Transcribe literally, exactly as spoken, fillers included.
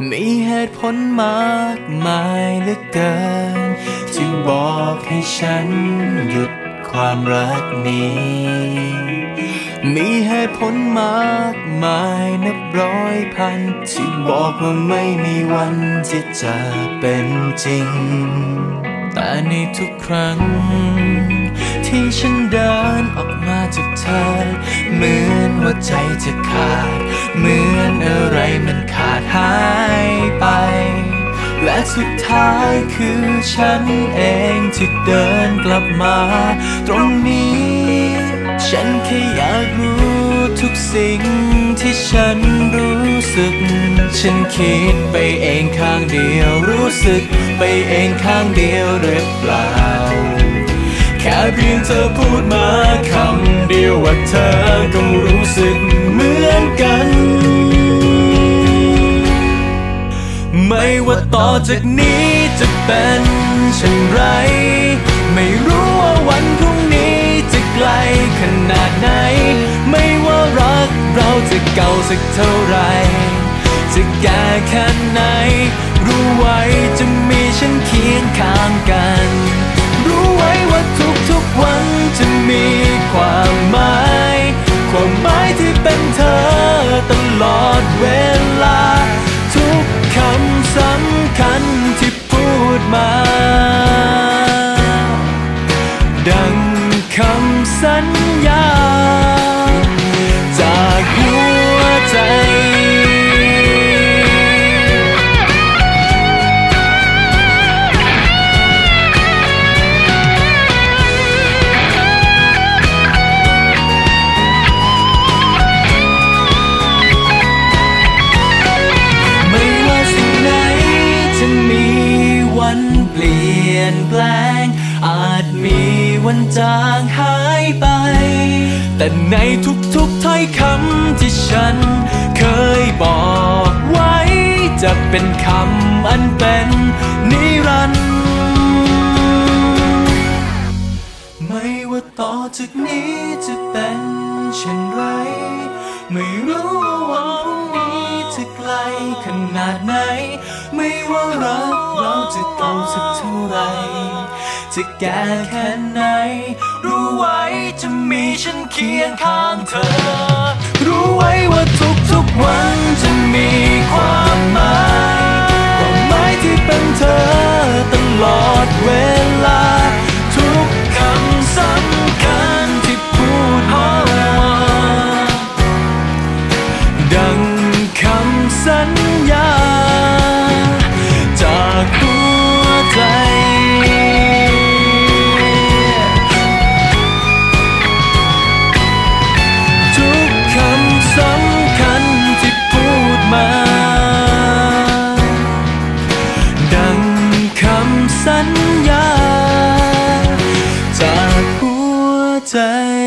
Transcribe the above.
มีเหตุผลมากมายเหลือเกินที่บอกให้ฉันหยุดความรักนี้มีเหตุผลมากมายนับร้อยพันที่บอกว่าไม่มีวันที่จะเป็นจริงแต่ในทุกครั้งที่ฉันเดินออกมาจากเธอเหมือนหัวใจจะขาดเหมือนอะไรมันขาดหายไปและสุดท้ายคือฉันเองที่เดินกลับมาตรงนี้ฉันแค่อยากรู้ทุกสิ่งที่ฉันรู้สึกฉันคิดไปเองข้างเดียวรู้สึกไปเองข้างเดียวหรือเปล่าแค่เพียงเธอพูดมาคำเดียวว่าเธอก็รู้สึกเหมือนกันไม่ว่าต่อจากนี้จะเป็นเช่นไรไม่รู้ว่าวันพรุ่งนี้จะไกลขนาดไหนไม่ว่ารักเราจะเก่าสักเท่าไรจะแก่แค่ไหนรู้ไว้จะมีฉันเคียงข้างกันรู้ไว้ว่าทุกๆวันจะมีความหมายความหมายที่เป็นเธอตลอดเวลาทุกคำสำคัญที่พูดมาดังคำสัญญาจากหัวใจเปลี่ยนแปลงอาจมีวันจางหายไปแต่ในทุกๆถ้อยคำที่ฉันเคยบอกไว้จะเป็นคำอันเป็นนิรันดร์ไม่ว่าต่อจากนี้จะเป็นเช่นไรไม่รู้ว่าพรุ่งนี้จะไกลขนาดไหนไม่ว่ารักเราจะเก่าสักเท่าไรจะแก่แค่ไหนรู้ไว้จะมีฉันเคียงข้างเธอรู้ไว้ว่าทุกๆวันจะมีความหมายความหมายที่เป็นเธอตลอดเวลาทุกคำสำคัญที่พูดออกมาดังคำสัญญาจากหัวใจทุกคำสำคัญที่พูดมาดังคำสัญญาจากหัวใจ